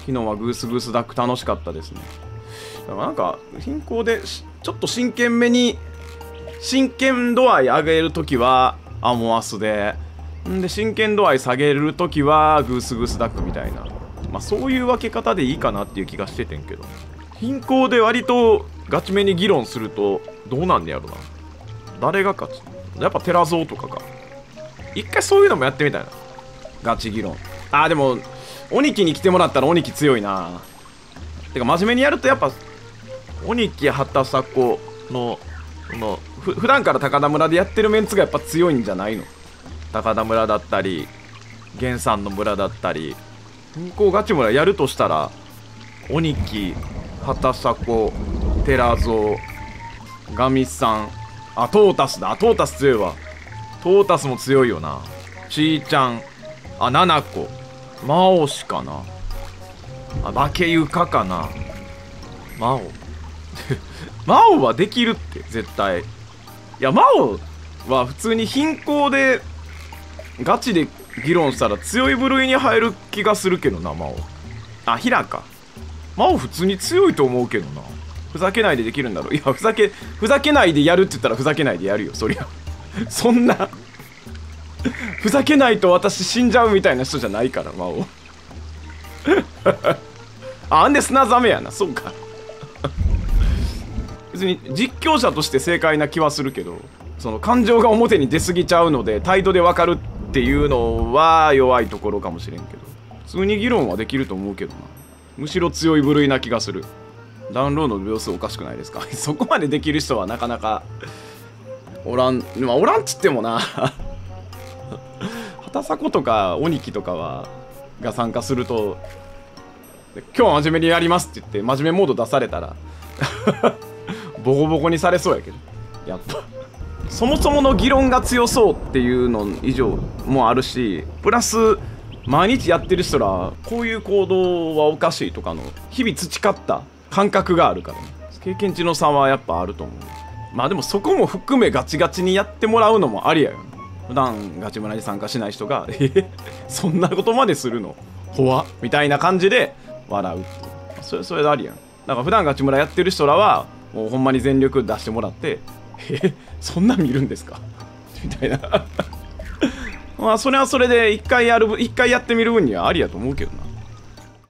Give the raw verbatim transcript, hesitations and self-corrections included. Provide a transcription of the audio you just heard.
昨日はグースグースダック楽しかったですね。だからなんか貧困でちょっと真剣めに真剣度合い上げるときはアモアスで、んで真剣度合い下げるときはグースグースダックみたいな、まあそういう分け方でいいかなっていう気がしててんけど、貧困で割とガチめに議論するとどうなんねやろな。誰が勝つ？やっぱテラゾーとかか。一回そういうのもやってみたいな、ガチ議論。あーでも鬼木に来てもらったら鬼木強いな。てか真面目にやるとやっぱ鬼木畑迫ののふ普段から高田村でやってるメンツがやっぱ強いんじゃないの。高田村だったり源さんの村だったり、貧困ガチ村やるとしたら鬼木畑迫寺蔵ガミさん、あトータスだ。トータス強いわ。トータスも強いよな。ちーちゃん、あななこ、魔王しかな、あ化けゆかかな。魔王魔王はできるって絶対。いや魔王は普通に貧困でガチで議論したら強い部類に入る気がするけどな。魔王、あヒラか。魔王普通に強いと思うけどな。ふざけないでできるんだろう。いやふざけふざけないでやるって言ったらふざけないでやるよそりゃそんなふざけないと私死んじゃうみたいな人じゃないから魔王あんで砂ザメやな。そうか別に実況者として正解な気はするけど、その感情が表に出過ぎちゃうので態度で分かるっていうのは弱いところかもしれんけど、普通に議論はできると思うけどな。むしろ強い部類な気がする。ダウンロードの秒数おかしくないですかそこまでできる人はなかなかおらん。まあおらんっつってもな畑迫とか鬼木とかはが参加すると今日は真面目にやりますって言って真面目モード出されたらボコボコにされそうやけど、やっぱそもそもの議論が強そうっていうの以上もあるし、プラス毎日やってる人らこういう行動はおかしいとかの日々培った感覚があるからね。経験値の差はやっぱあると思う。まあでもそこも含めガチガチにやってもらうのもありやよね。普段ガチ村に参加しない人がえそんなことまでするの怖っみたいな感じで笑うっていう、それそれでありやん。だから普段ガチ村やってる人らはもうほんまに全力出してもらってえそんな見るんですかみたいなまあそれはそれで一回やる一回やってみる分にはありやと思うけどな。